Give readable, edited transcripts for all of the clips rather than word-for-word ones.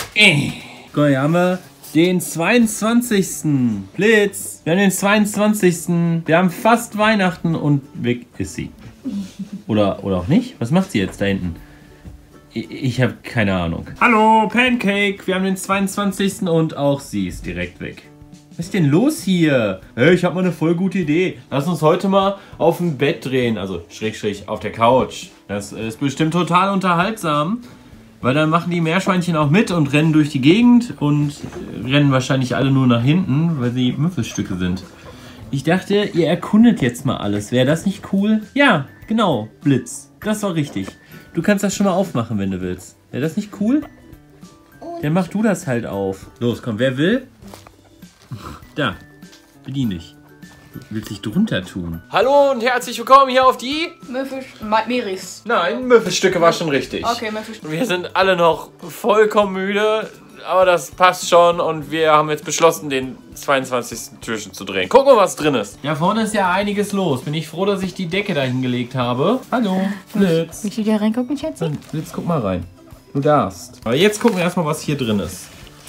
Guck mal, hier haben wir den 22. Blitz. Wir haben den 22. Wir haben fast Weihnachten und weg ist sie. Oder auch nicht? Was macht sie jetzt da hinten? Ich habe keine Ahnung. Hallo, Pancake. Wir haben den 22. und auch sie ist direkt weg. Was ist denn los hier? Hey, ich habe mal eine voll gute Idee. Lass uns heute mal auf dem Bett drehen. Also, schräg auf der Couch. Das ist bestimmt total unterhaltsam. Weil dann machen die Meerschweinchen auch mit und rennen durch die Gegend und rennen wahrscheinlich alle nur nach hinten, weil sie Müffelstücke sind. Ich dachte, ihr erkundet jetzt mal alles. Wäre das nicht cool? Ja, genau, Blitz. Das war richtig. Du kannst das schon mal aufmachen, wenn du willst. Wäre das nicht cool? Dann mach du das halt auf. Los, komm, wer will? Da, bedien dich. Du willst dich drunter tun. Hallo und herzlich willkommen hier auf die... Meris. Nein, Müffelstücke war schon richtig. Okay, Müffelstücke. Wir sind alle noch vollkommen müde, aber das passt schon und wir haben jetzt beschlossen, den 22. Türchen zu drehen. Gucken wir, was drin ist. Ja, vorne ist ja einiges los. Bin ich froh, dass ich die Decke da hingelegt habe. Hallo, Blitz. Willst du da reingucken, Schätze? Blitz, guck mal rein. Du darfst. Aber jetzt gucken wir erstmal, was hier drin ist.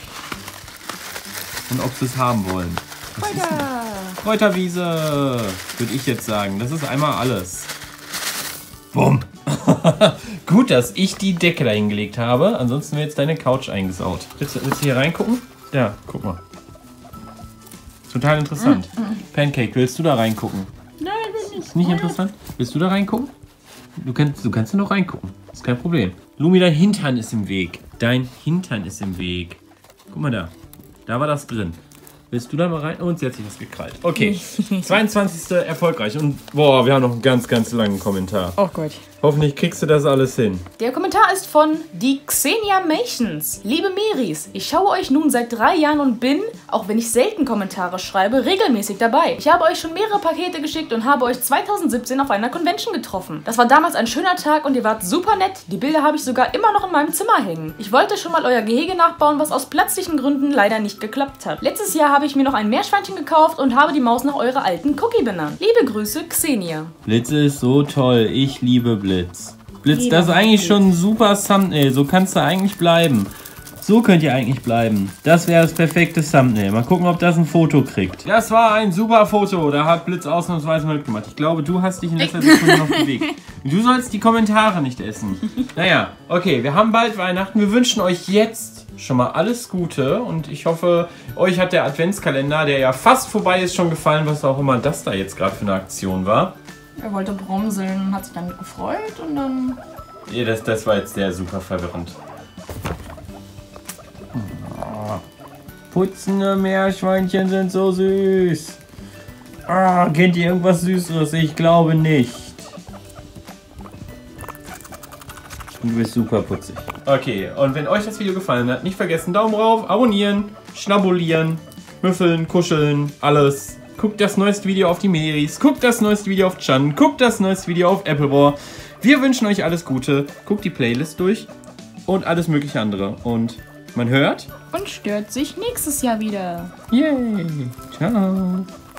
Und ob sie es haben wollen. Kräuterwiese, würde ich jetzt sagen. Das ist einmal alles. Bumm. Gut, dass ich die Decke da hingelegt habe. Ansonsten wäre jetzt deine Couch eingesaut. Willst du hier reingucken? Ja, guck mal. Total interessant. Pancake, willst du da reingucken? Nein, will nicht. Ist nicht interessant? Willst du da reingucken? Du kannst noch reingucken. Ist kein Problem. Lumi, dein Hintern ist im Weg. Dein Hintern ist im Weg. Guck mal da. Da war das drin. Willst du da mal rein? Und sie hat sich was gekrallt. Okay, 22. erfolgreich. Und boah, wir haben noch einen ganz, ganz langen Kommentar. Oh Gott. Hoffentlich kriegst du das alles hin. Der Kommentar ist von die Xenia Mations. Liebe Meris, ich schaue euch nun seit 3 Jahren und bin, auch wenn ich selten Kommentare schreibe, regelmäßig dabei. Ich habe euch schon mehrere Pakete geschickt und habe euch 2017 auf einer Convention getroffen. Das war damals ein schöner Tag und ihr wart super nett. Die Bilder habe ich sogar immer noch in meinem Zimmer hängen. Ich wollte schon mal euer Gehege nachbauen, was aus platzlichen Gründen leider nicht geklappt hat. Letztes Jahr habe ich mir noch ein Meerschweinchen gekauft und habe die Maus nach eurer alten Cookie benannt. Liebe Grüße, Xenia. Blitz ist so toll. Ich liebe Blitz. Blitz, das ist eigentlich schon ein super Thumbnail. So kannst du eigentlich bleiben. So könnt ihr eigentlich bleiben. Das wäre das perfekte Thumbnail. Mal gucken, ob das ein Foto kriegt. Das war ein super Foto. Da hat Blitz ausnahmsweise mitgemacht. Ich glaube, du hast dich in letzter Sekunde noch bewegt. Du sollst die Kommentare nicht essen. Naja, okay, wir haben bald Weihnachten. Wir wünschen euch jetzt schon mal alles Gute. Und ich hoffe, euch hat der Adventskalender, der ja fast vorbei ist, schon gefallen. Was auch immer das da jetzt gerade für eine Aktion war. Er wollte brumseln und hat sich damit gefreut und dann... Ja, das war jetzt sehr super verwirrend. Oh, putzende Meerschweinchen sind so süß. Oh, kennt ihr irgendwas Süßeres? Ich glaube nicht. Du bist super putzig. Okay, und wenn euch das Video gefallen hat, nicht vergessen, Daumen rauf, abonnieren, schnabulieren, müffeln, kuscheln, alles. Guckt das neueste Video auf die Meris, guckt das neueste Video auf Chan, guckt das neueste Video auf Appleboar. Wir wünschen euch alles Gute, guckt die Playlist durch und alles mögliche andere. Und man hört und stört sich nächstes Jahr wieder. Yay! Ciao!